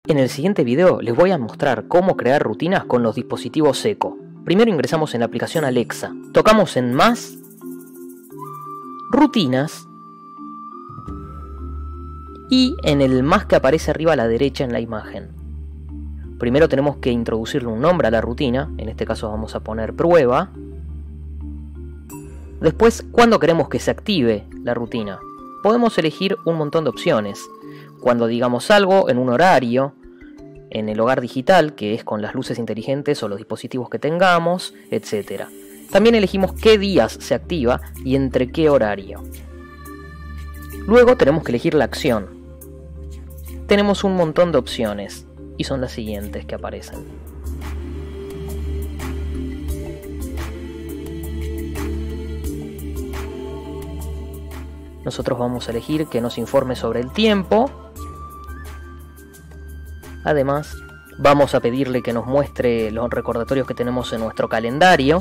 En el siguiente video les voy a mostrar cómo crear rutinas con los dispositivos Echo. Primero ingresamos en la aplicación Alexa, tocamos en Más, Rutinas y en el más que aparece arriba a la derecha en la imagen. Primero tenemos que introducirle un nombre a la rutina, en este caso vamos a poner prueba. Después, ¿cuándo queremos que se active la rutina? Podemos elegir un montón de opciones. Cuando digamos algo en un horario, en el hogar digital, que es con las luces inteligentes o los dispositivos que tengamos, etc. También elegimos qué días se activa y entre qué horario. Luego tenemos que elegir la acción. Tenemos un montón de opciones y son las siguientes que aparecen. Nosotros vamos a elegir que nos informe sobre el tiempo. Además, vamos a pedirle que nos muestre los recordatorios que tenemos en nuestro calendario.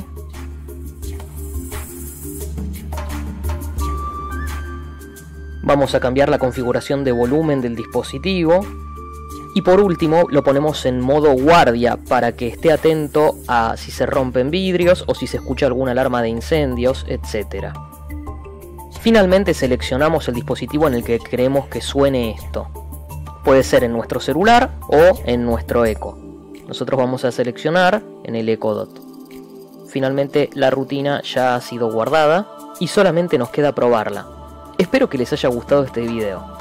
Vamos a cambiar la configuración de volumen del dispositivo. Y por último, lo ponemos en modo guardia para que esté atento a si se rompen vidrios o si se escucha alguna alarma de incendios, etc. Finalmente seleccionamos el dispositivo en el que queremos que suene esto. Puede ser en nuestro celular o en nuestro Echo. Nosotros vamos a seleccionar en el Echo Dot. Finalmente la rutina ya ha sido guardada y solamente nos queda probarla. Espero que les haya gustado este video.